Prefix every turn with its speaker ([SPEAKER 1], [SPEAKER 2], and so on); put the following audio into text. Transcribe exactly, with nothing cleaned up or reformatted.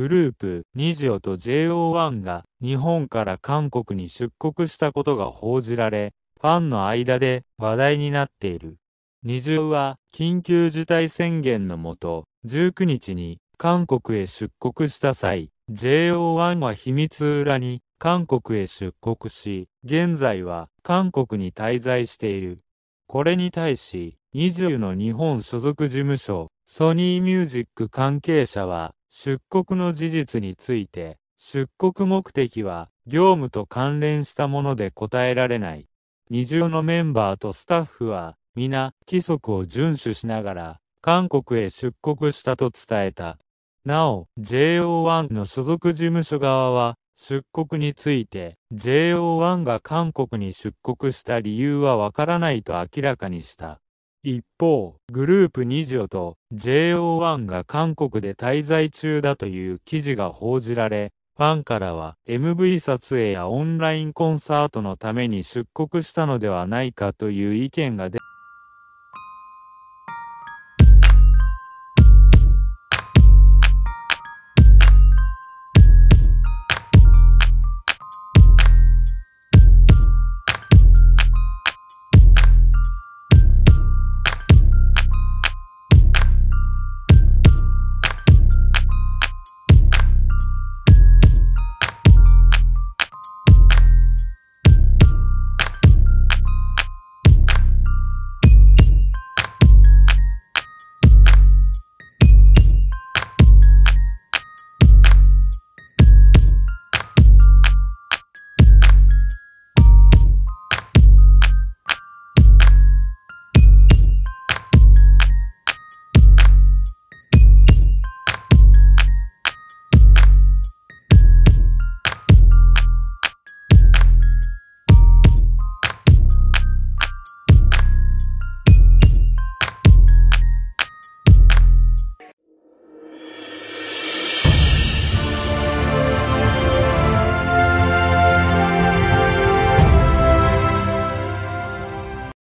[SPEAKER 1] グループ、ニジオと ジェイオーワン が日本から韓国に出国したことが報じられ、ファンの間で話題になっている。ニジオは緊急事態宣言のもと、じゅうくにちに韓国へ出国した際、ジェイオーワン は秘密裏に韓国へ出国し、現在は韓国に滞在している。これに対し、ニジオの日本所属事務所、ソニーミュージック関係者は、出国の事実について、出国目的は業務と関連したもので答えられない。ニジオのメンバーとスタッフは、皆、規則を遵守しながら、韓国へ出国したと伝えた。なお、ジェイオーワン の所属事務所側は、出国について、ジェイオーワン が韓国に出国した理由はわからないと明らかにした。一方、グループニジオと ジェイオーワン が韓国で滞在中だという記事が報じられ、ファンからは エムブイ 撮影やオンラインコンサートのために出国したのではないかという意見が出